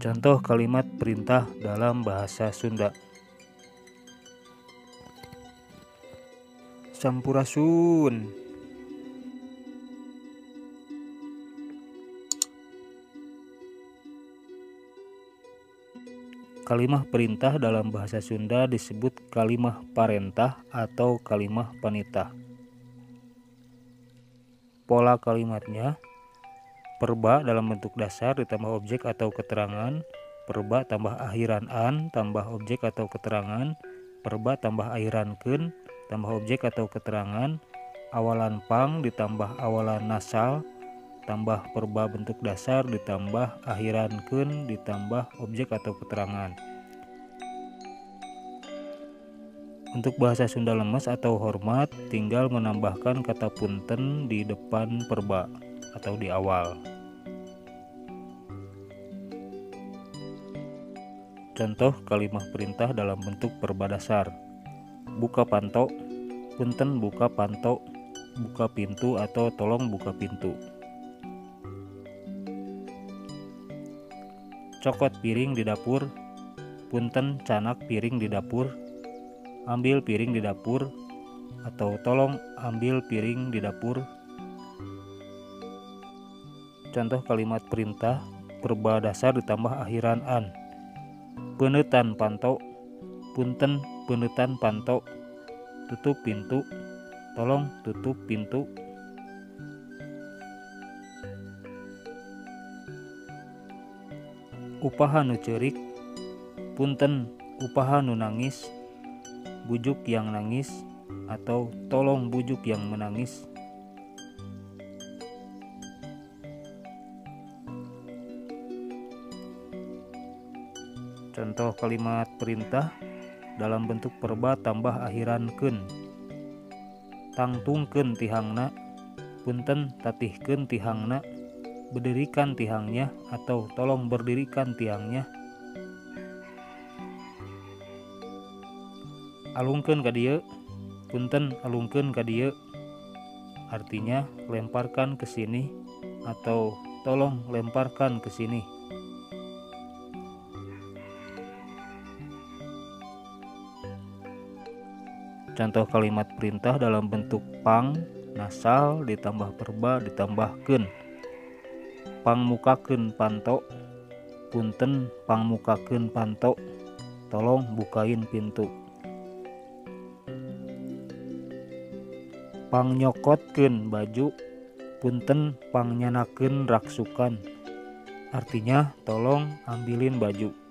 Contoh kalimat perintah dalam bahasa Sunda. Sampurasun. Kalimah perintah dalam bahasa Sunda disebut kalimah parentah atau kalimah panitah. Pola kalimatnya: perba dalam bentuk dasar ditambah objek atau keterangan, perba tambah akhiran an tambah objek atau keterangan, perba tambah akhiran keun tambah objek atau keterangan, awalan pang ditambah awalan nasal tambah perba bentuk dasar ditambah akhiran keun ditambah objek atau keterangan. Untuk bahasa Sunda lemes atau hormat, tinggal menambahkan kata punten di depan perba atau di awal. Contoh kalimat perintah dalam bentuk perba dasar: buka panto, punten buka panto, buka pintu atau tolong buka pintu. Cokot piring di dapur, punten canak piring di dapur, ambil piring di dapur atau tolong ambil piring di dapur. Contoh kalimat perintah perba dasar ditambah akhiran an: peunetan panto, punten peunetan panto, tutup pintu, tolong tutup pintu. Upaha nu ceurik, punten upaha nu nangis, bujuk yang nangis atau tolong bujuk yang menangis. Contoh kalimat perintah dalam bentuk perba tambah akhiran keun: tangtungkeun tihangna, punten tatihkeun tihangna, berdirikan tihangnya atau tolong berdirikan tiangnya. Alungkeun ka dieu, punten alungkeun ka dieu, artinya lemparkan ke sini atau tolong lemparkan ke sini. Contoh kalimat perintah dalam bentuk pang nasal ditambah perba ditambah keun: pangmukakeun panto, punten pangmukakeun panto, tolong bukain pintu. Pangnyokokeun baju, punten pangnyenakeun raksukan, artinya tolong ambilin baju.